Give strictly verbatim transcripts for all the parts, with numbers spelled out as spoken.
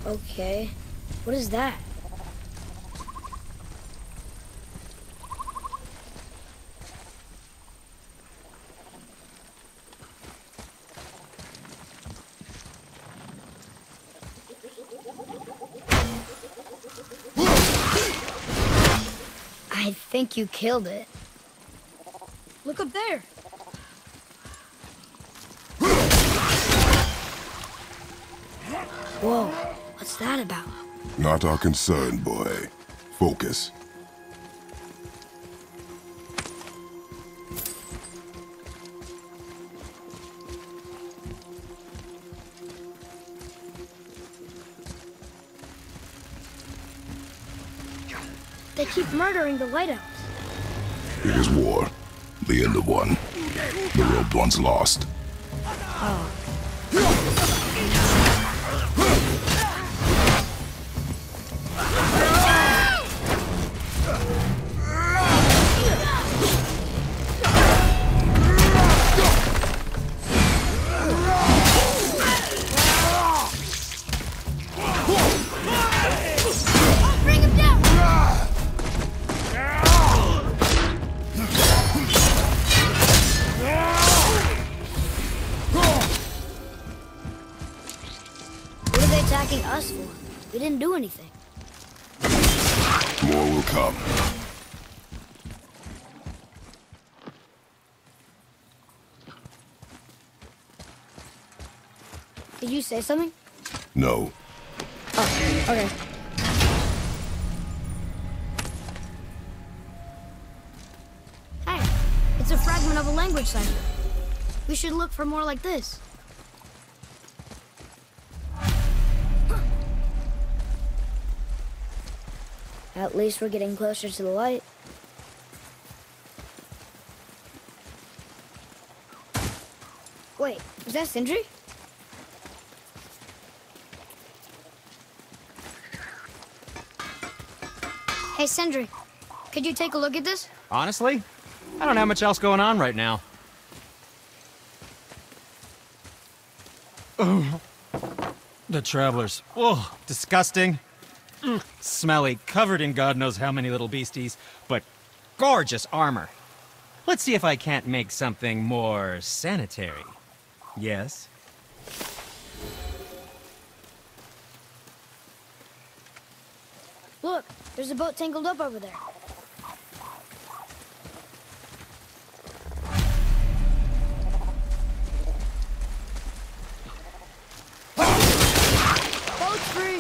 Okay. What is that? I think you killed it. Look up there. Whoa, what's that about? Not our concern, boy. Focus. They keep murdering the lighthouse. It is war. The end of one. The robed one's lost. Oh. Bring him down! What are they attacking us for? We didn't do anything. More will come. Did you say something? No. Oh, okay. Hey, it's a fragment of a language cipher. We should look for more like this. At least we're getting closer to the light. Wait, is that Sindri? Hey, Sindri, could you take a look at this? Honestly, I don't have much else going on right now. Oh, the travelers. Oh, disgusting. Mm, smelly, covered in God knows how many little beasties, but gorgeous armor. Let's see if I can't make something more sanitary. Yes? Look, there's a boat tangled up over there. Boat's free!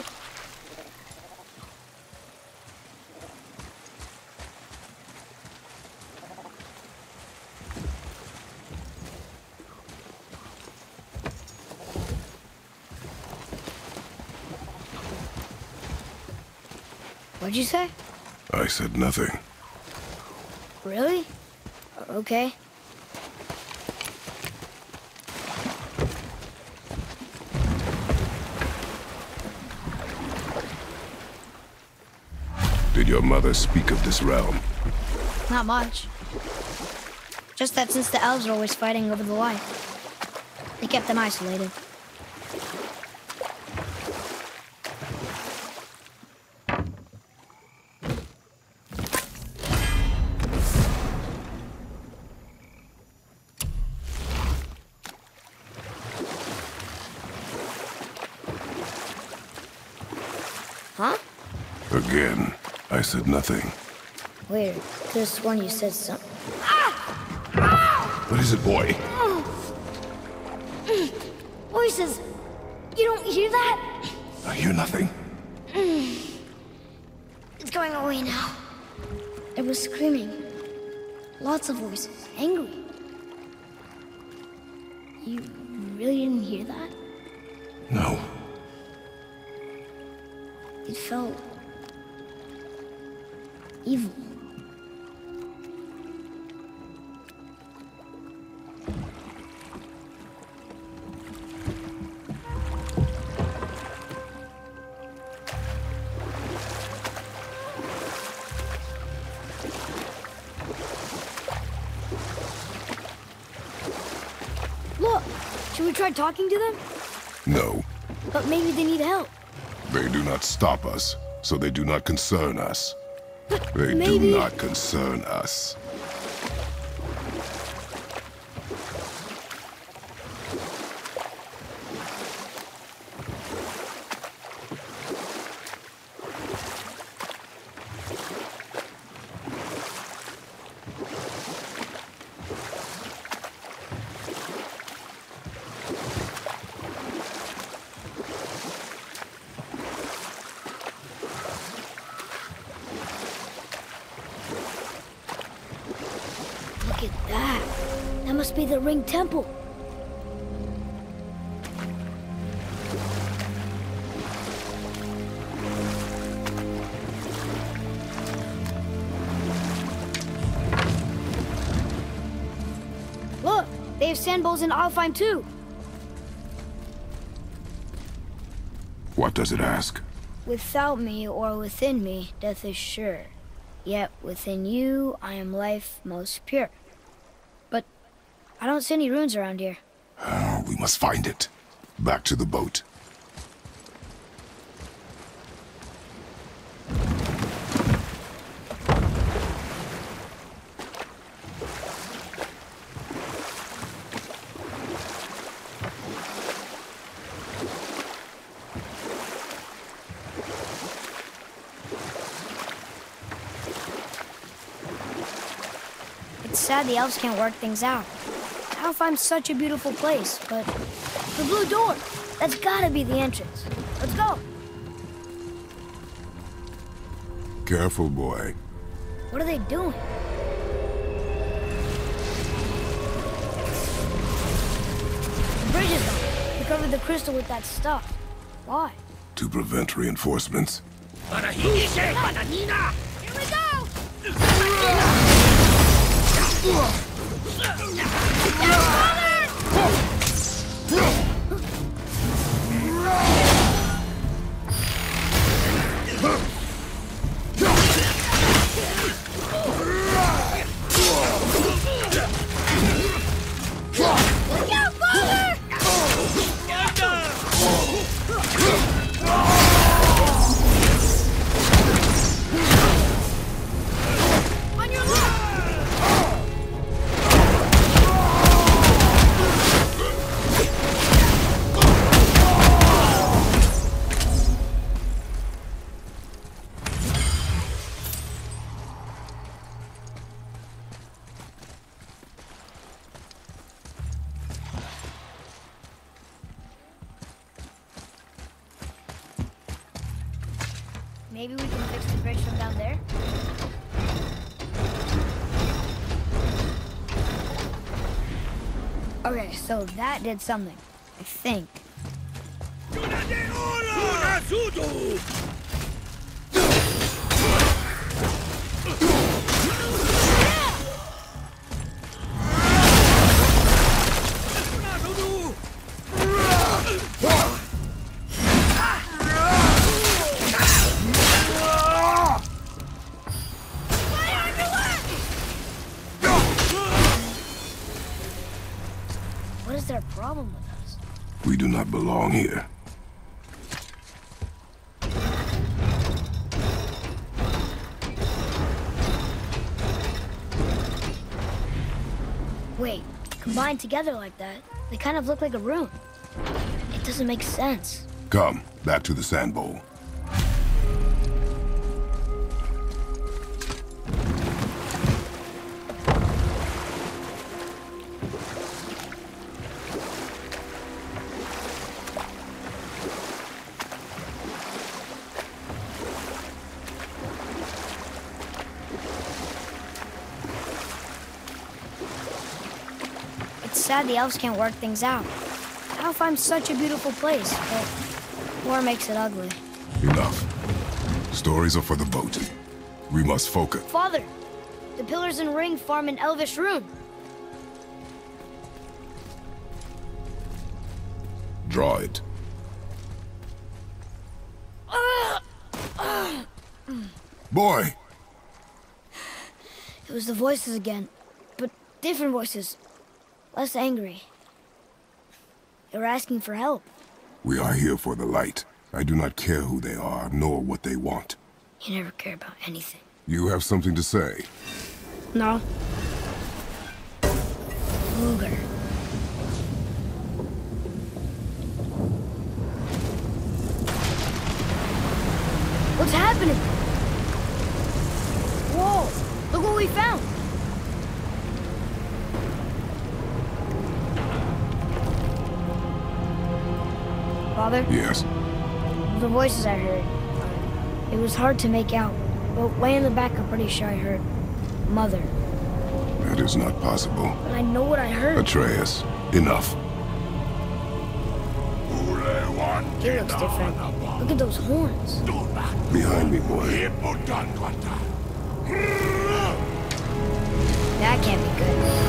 What'd you say? I said nothing. Really? O- Okay. Did your mother speak of this realm? Not much. Just that since the elves are always fighting over the light, they kept them isolated. Huh? Again, I said nothing. Weird. Could've sworn you said something. What is it, boy? Voices! You don't hear that? I hear nothing. It's going away now. It was screaming. Lots of voices. Angry. You really didn't hear that? No. It felt... evil. Look! Should we try talking to them? No. But maybe they need help. They do not stop us, so they do not concern us. They Maybe... do not concern us. Look at that. That must be the Ring Temple. Look, they have sand bowls in Alfheim too. What does it ask? Without me or within me, death is sure. Yet within you, I am life most pure. But I don't see any runes around here. Oh, we must find it. Back to the boat. It's sad the elves can't work things out. Alfheim's such a beautiful place, but the blue door, that's gotta be the entrance. Let's go. Careful, boy. What are they doing? The bridge is gone. They covered the crystal with that stuff. Why? To prevent reinforcements. Here we go! Maybe we can fix the bridge from down there? Okay, so that did something, I think. What is their problem with us? We do not belong here. Wait, combined together like that, they kind of look like a rune. It doesn't make sense. Come, back to the sand bowl. It's sad the elves can't work things out. Alfheim's such a beautiful place, but war makes it ugly. Enough. Stories are for the boat. We must focus. Father, the pillars and ring form an elvish rune. Draw it. Boy! It was the voices again, but different voices. Less angry. They were asking for help. We are here for the light. I do not care who they are, nor what they want. You never care about anything. You have something to say? No. Luger. What's happening? Whoa! Look what we found! Father? Yes. The voices I heard. It was hard to make out, but way in the back I'm pretty sure I heard Mother. That is not possible. But I know what I heard. Atreus, enough. He looks different. Look at those horns. Behind me, boy. That can't be good.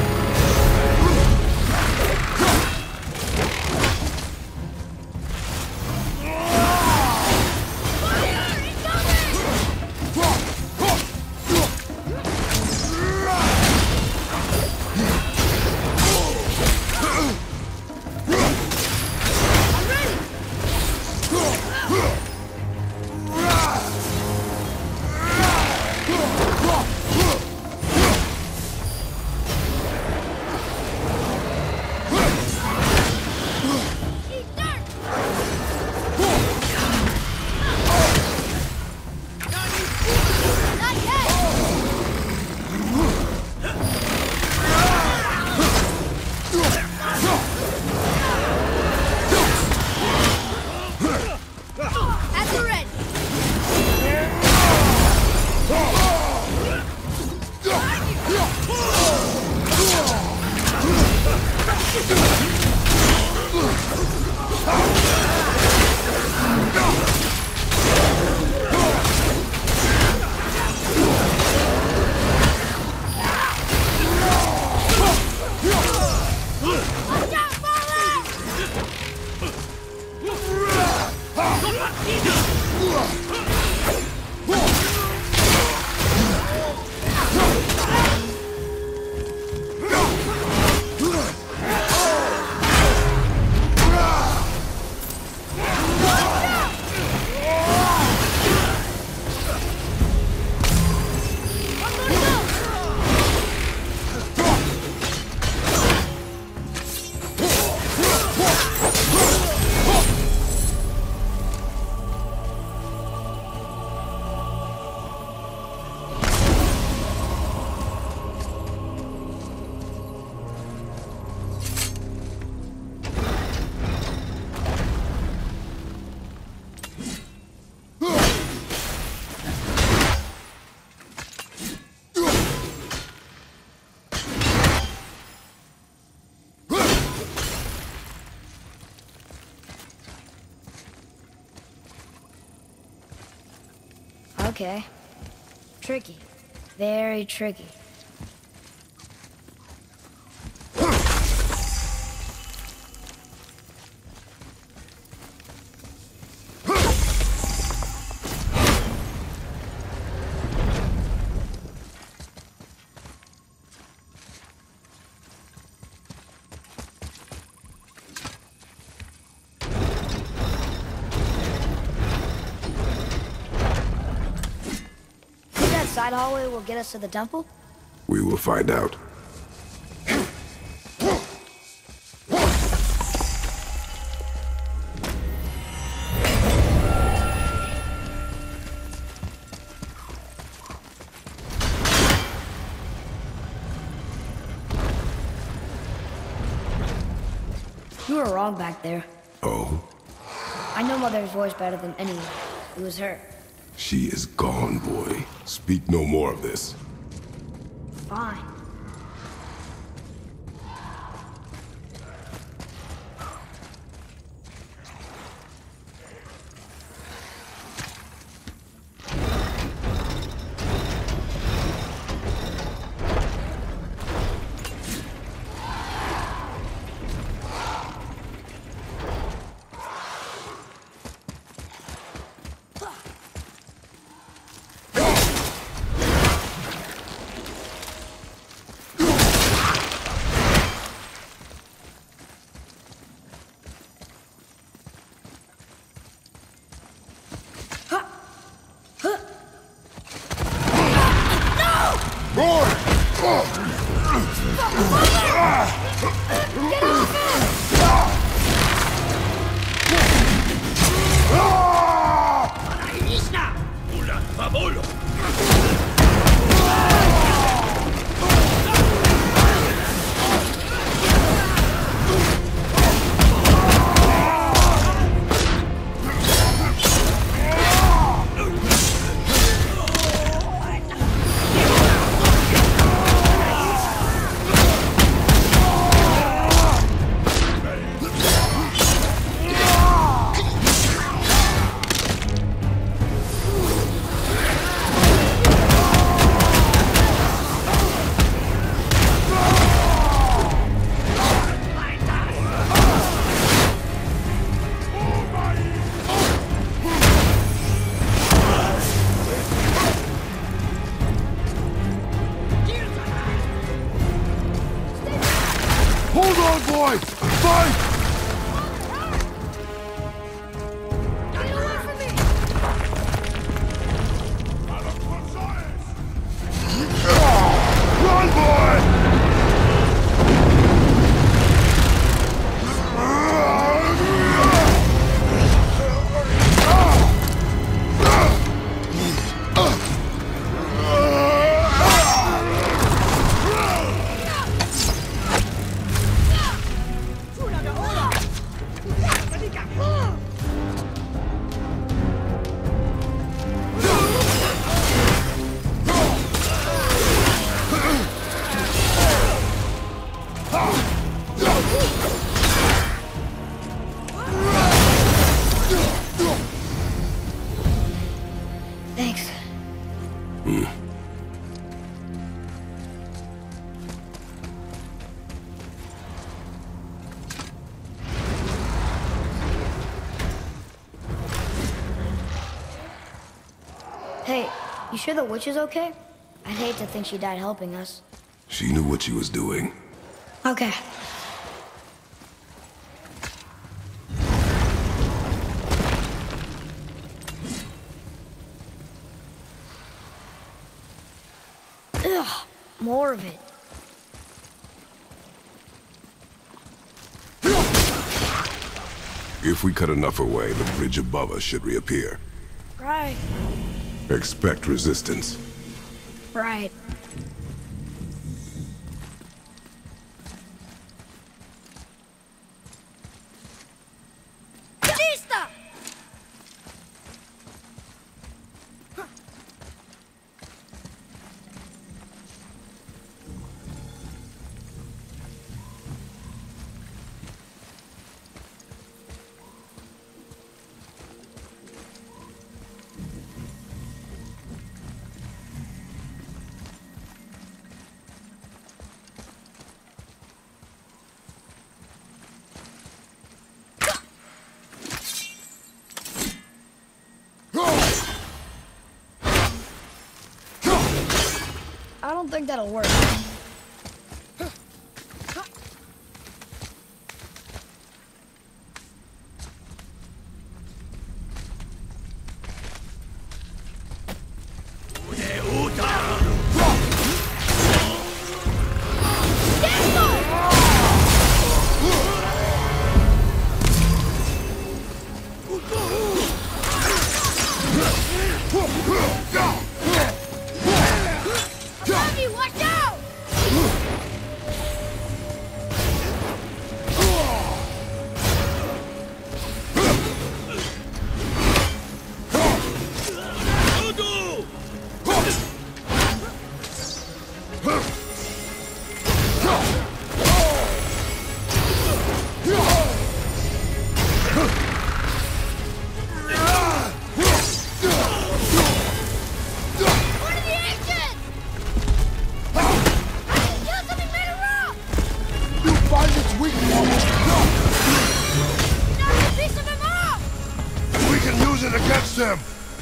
Okay. Tricky. Very tricky. Side hallway will get us to the temple? We will find out. You were wrong back there. Oh? I know Mother's voice better than anyone. It was her. She is gone, boy. Speak no more of this. Fine. Hold on, boy! Fight! Run, boy! Thanks. Hey, you sure the witch is okay? I'd hate to think she died helping us. She knew what she was doing. Okay. Ugh, more of it. If we cut enough away, the bridge above us should reappear. Right. Expect resistance. Right. Batista! I don't think that'll work. Watch out! Against him!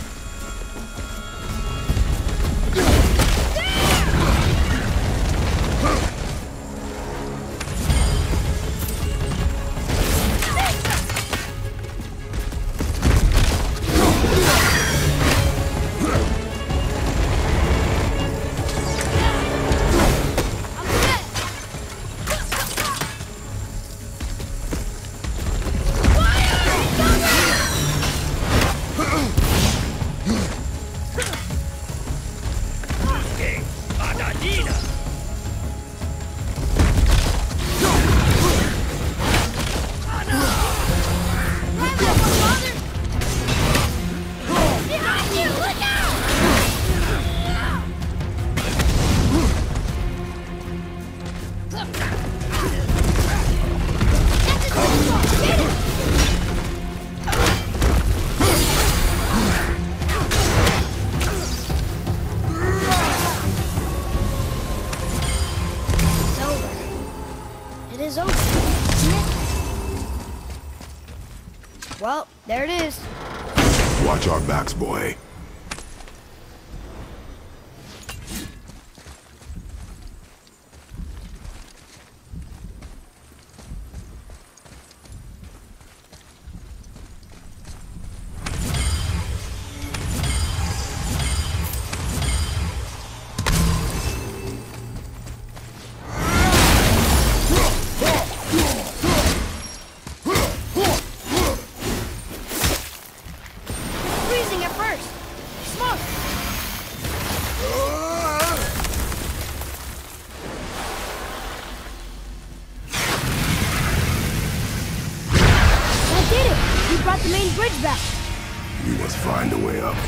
Well, there it is. Watch our backs, boy. brought the main bridge back. We must find a way up.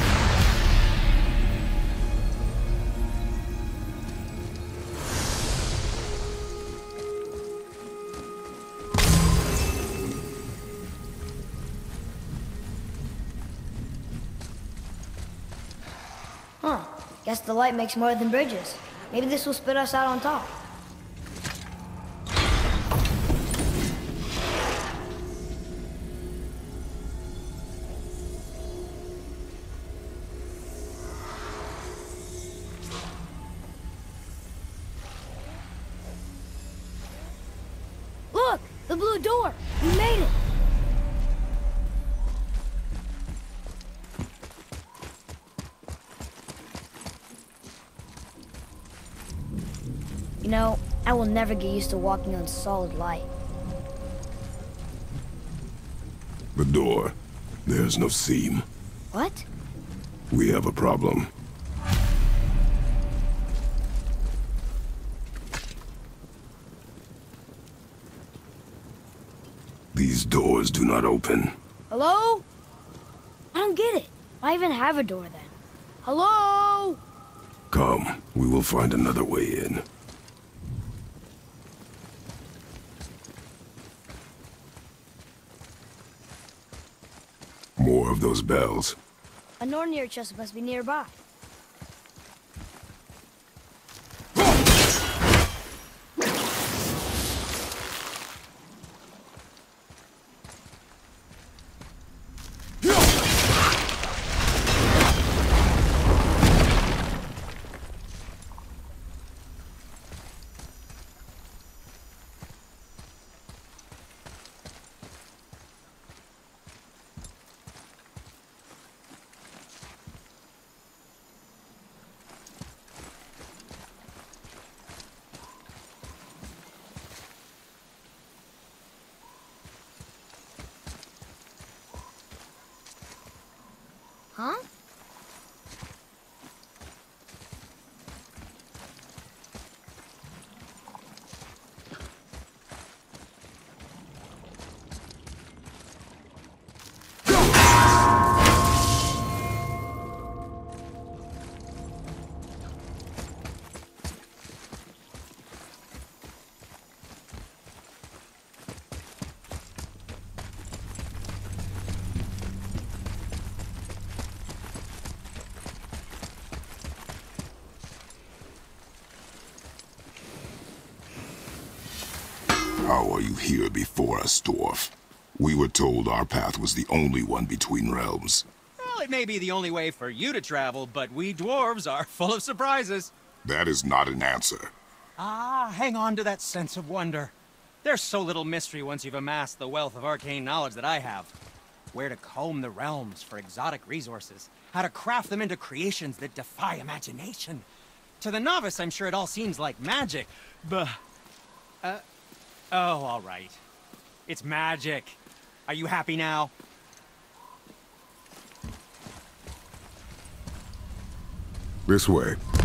Huh. Guess the light makes more than bridges. Maybe this will spit us out on top. Look! The blue door! We made it! You know, I will never get used to walking on solid light. The door. There's no seam. What? We have a problem. These doors do not open. Hello? I don't get it. Why even have a door then? Hello? Come, we will find another way in. More of those bells. A Nornir chest must be nearby. Huh? How are you here before us, dwarf? We were told our path was the only one between realms. Well, it may be the only way for you to travel, but we dwarves are full of surprises. That is not an answer. Ah, hang on to that sense of wonder. There's so little mystery once you've amassed the wealth of arcane knowledge that I have. Where to comb the realms for exotic resources, how to craft them into creations that defy imagination. To the novice, I'm sure it all seems like magic, but... Uh... Oh, all right. It's magic. Are you happy now? This way.